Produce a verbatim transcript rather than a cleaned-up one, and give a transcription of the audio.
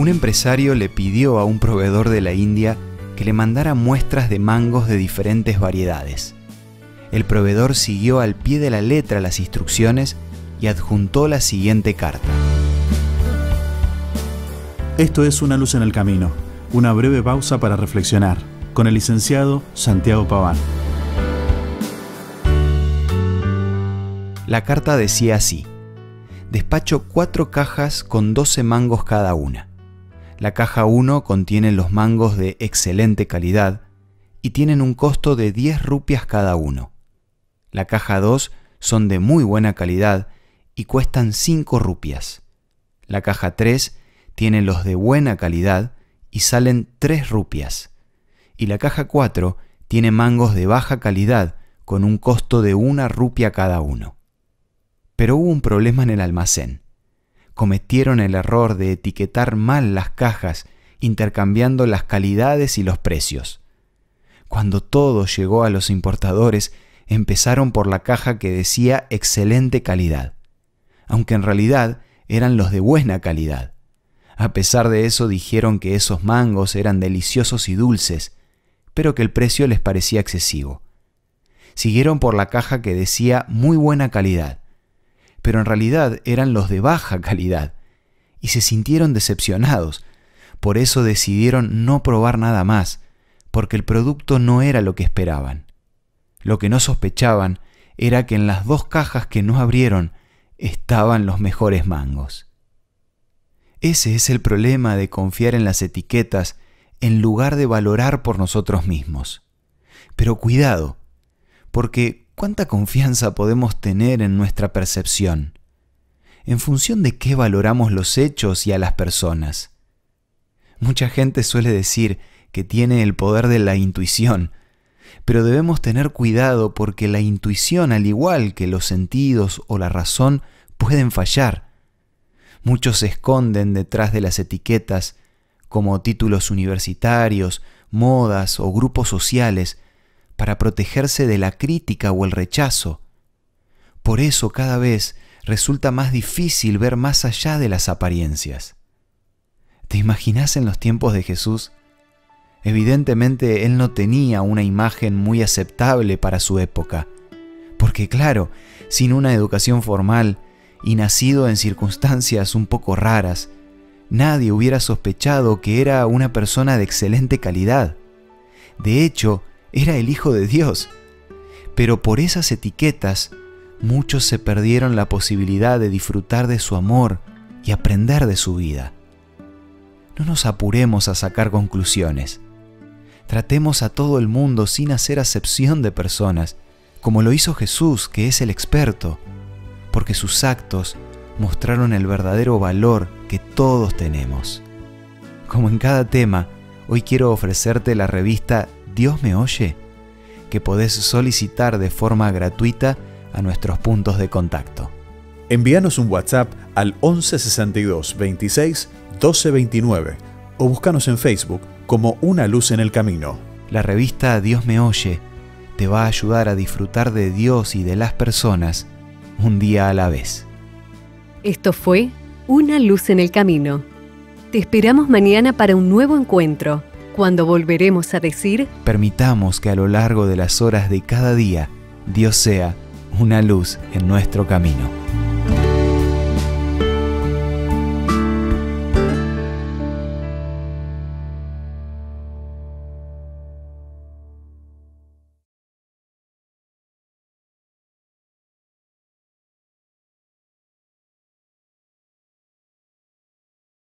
Un empresario le pidió a un proveedor de la India que le mandara muestras de mangos de diferentes variedades. El proveedor siguió al pie de la letra las instrucciones y adjuntó la siguiente carta. Esto es Una luz en el camino, una breve pausa para reflexionar, con el licenciado Santiago Paván. La carta decía así: despacho cuatro cajas con doce mangos cada una. La caja uno contiene los mangos de excelente calidad y tienen un costo de diez rupias cada uno. La caja dos son de muy buena calidad y cuestan cinco rupias. La caja tres tiene los de buena calidad y salen tres rupias. Y la caja cuatro tiene mangos de baja calidad con un costo de una rupia cada uno. Pero hubo un problema en el almacén. Cometieron el error de etiquetar mal las cajas, intercambiando las calidades y los precios. Cuando todo llegó a los importadores, empezaron por la caja que decía excelente calidad, aunque en realidad eran los de buena calidad. A pesar de eso dijeron que esos mangos eran deliciosos y dulces, pero que el precio les parecía excesivo. Siguieron por la caja que decía muy buena calidad, pero en realidad eran los de baja calidad, y se sintieron decepcionados. Por eso decidieron no probar nada más, porque el producto no era lo que esperaban. Lo que no sospechaban era que en las dos cajas que no abrieron estaban los mejores mangos. Ese es el problema de confiar en las etiquetas en lugar de valorar por nosotros mismos. Pero cuidado, porque ¿cuánta confianza podemos tener en nuestra percepción? ¿En función de qué valoramos los hechos y a las personas? Mucha gente suele decir que tiene el poder de la intuición, pero debemos tener cuidado porque la intuición, al igual que los sentidos o la razón, pueden fallar. Muchos se esconden detrás de las etiquetas, como títulos universitarios, modas o grupos sociales, para protegerse de la crítica o el rechazo. Por eso cada vez resulta más difícil ver más allá de las apariencias. ¿Te imaginas en los tiempos de Jesús? Evidentemente él no tenía una imagen muy aceptable para su época, porque claro, sin una educación formal y nacido en circunstancias un poco raras, nadie hubiera sospechado que era una persona de excelente calidad. De hecho, era el Hijo de Dios. Pero por esas etiquetas, muchos se perdieron la posibilidad de disfrutar de su amor y aprender de su vida. No nos apuremos a sacar conclusiones. Tratemos a todo el mundo sin hacer acepción de personas, como lo hizo Jesús, que es el experto, porque sus actos mostraron el verdadero valor que todos tenemos. Como en cada tema, hoy quiero ofrecerte la revista Dios me oye, que podés solicitar de forma gratuita a nuestros puntos de contacto. Envíanos un WhatsApp al once sesenta y dos veintiséis doce veintinueve o búscanos en Facebook como Una luz en el camino. La revista Dios me oye te va a ayudar a disfrutar de Dios y de las personas un día a la vez. Esto fue Una luz en el camino. Te esperamos mañana para un nuevo encuentro, cuando volveremos a decir: permitamos que a lo largo de las horas de cada día, Dios sea una luz en nuestro camino.